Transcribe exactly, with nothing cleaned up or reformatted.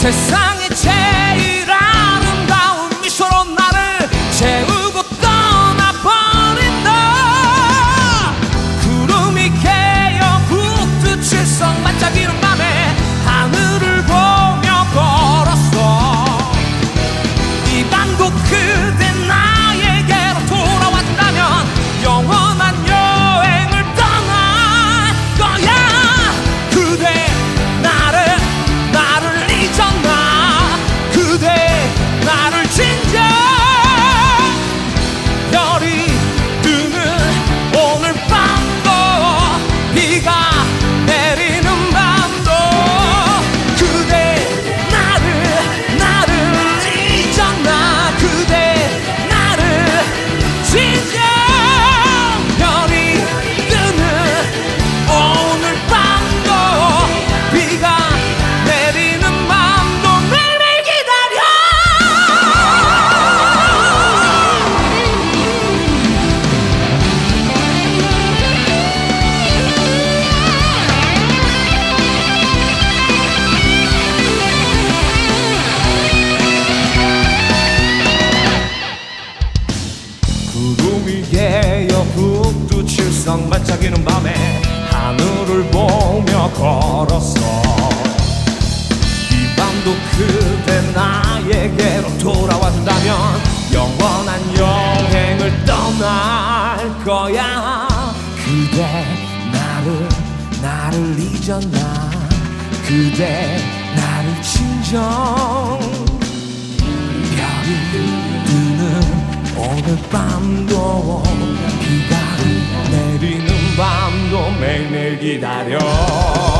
세상에 제일 아름다운 미소로 나를 채우고 떠나버린다. 구름이 개어 북두 칠성 반짝이는 밤에 하늘을 보며 걸었어. 이 밤도 그대 나에게로 돌아왔다면 영원한 여행을 떠날 거야. 그대 나를 나를 잊었나. 그대 나를 진정. 별이 뜨는 오늘 밤도 비가 내리는 밤도 그대 나를 나를 잊었나. 그대 나를 진정. 별이 뜨는 오늘 밤도 비가 내리는 밤도 매일매일 기다려. 구름이 개어 북두 칠성 반짝이는 밤에 하늘을 보며 걸었어. 이 밤도 그대 나에게로 돌아왔다면 영원한 여행을 떠날 거야. 그대 나를 나를 잊었나. 그대 나를 진정. 별이 뜨는 오늘 밤도 비가 내리는 밤도 매일매일 기다려.